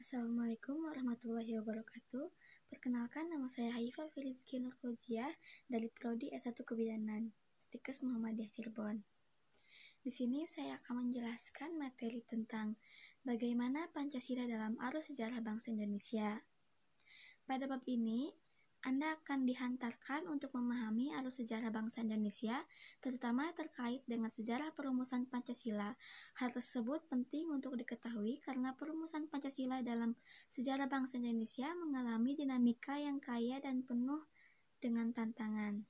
Assalamualaikum warahmatullahi wabarakatuh. Perkenalkan, nama saya Haifa Filizki Nurkojiah dari Prodi S1 Kebidanan, Stikes Muhammadiyah Cirebon. Di sini saya akan menjelaskan materi tentang bagaimana Pancasila dalam arus sejarah bangsa Indonesia. Pada bab ini, Anda akan dihantarkan untuk memahami arus sejarah bangsa Indonesia, terutama terkait dengan sejarah perumusan Pancasila. Hal tersebut penting untuk diketahui karena perumusan Pancasila dalam sejarah bangsa Indonesia mengalami dinamika yang kaya dan penuh dengan tantangan.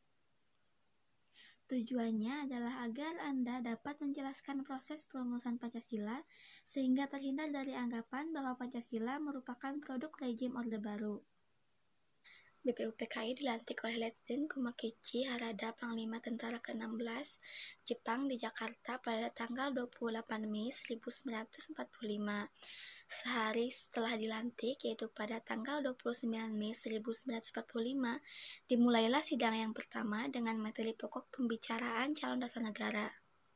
Tujuannya adalah agar Anda dapat menjelaskan proses perumusan Pancasila sehingga terhindar dari anggapan bahwa Pancasila merupakan produk rejim Orde Baru. BPUPKI dilantik oleh Letjen Kumakichi Harada, Panglima Tentara ke-16 Jepang di Jakarta pada tanggal 28 Mei 1945. Sehari setelah dilantik, yaitu pada tanggal 29 Mei 1945, dimulailah sidang yang pertama dengan materi pokok pembicaraan calon dasar negara.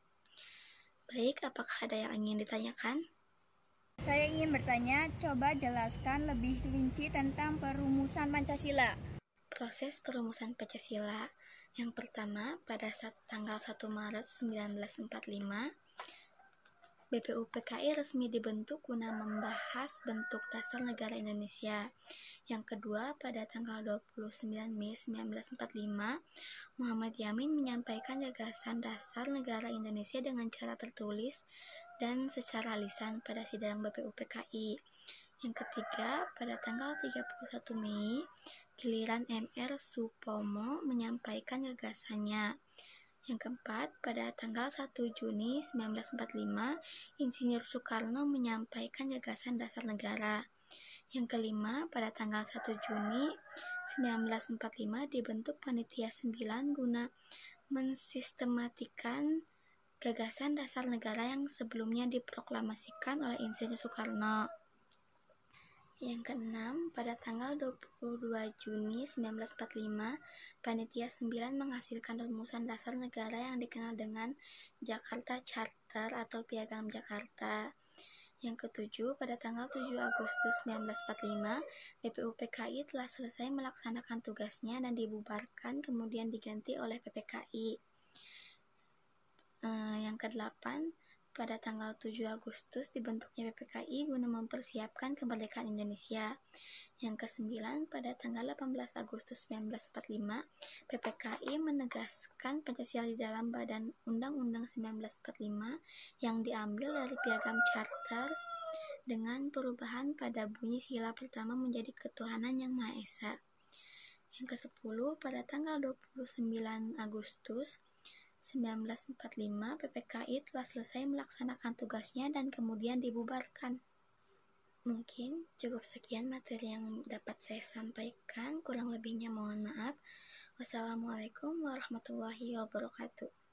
Baik, apakah ada yang ingin ditanyakan? Saya ingin bertanya, coba jelaskan lebih rinci tentang perumusan Pancasila. Proses perumusan Pancasila yang pertama pada tanggal 1 Maret 1945, BPUPKI resmi dibentuk guna membahas bentuk dasar negara Indonesia. Yang kedua, pada tanggal 29 Mei 1945, Muhammad Yamin menyampaikan gagasan dasar negara Indonesia dengan cara tertulis dan secara lisan pada sidang BPUPKI. Yang ketiga, pada tanggal 31 Mei, giliran MR Supomo menyampaikan gagasannya. Yang keempat, pada tanggal 1 Juni 1945, Insinyur Soekarno menyampaikan gagasan dasar negara. Yang kelima, pada tanggal 1 Juni 1945 dibentuk Panitia 9 guna mensistematikan gagasan dasar negara yang sebelumnya diproklamasikan oleh Insinyur Soekarno. Yang keenam, pada tanggal 22 Juni 1945, Panitia 9 menghasilkan rumusan dasar negara yang dikenal dengan Jakarta Charter atau Piagam Jakarta. Yang ketujuh, pada tanggal 7 Agustus 1945, BPUPKI telah selesai melaksanakan tugasnya dan dibubarkan kemudian diganti oleh PPKI. Yang kedelapan, pada tanggal 7 Agustus dibentuknya PPKI guna mempersiapkan kemerdekaan Indonesia. Yang kesembilan, pada tanggal 18 Agustus 1945, PPKI menegaskan Pancasila di dalam Badan Undang-Undang 1945 yang diambil dari Piagam Charter dengan perubahan pada bunyi sila pertama menjadi Ketuhanan Yang Maha Esa. Yang ke-10, pada tanggal 29 Agustus 1945, PPKI telah selesai melaksanakan tugasnya dan kemudian dibubarkan. Mungkin cukup sekian materi yang dapat saya sampaikan, kurang lebihnya mohon maaf. Wassalamualaikum warahmatullahi wabarakatuh.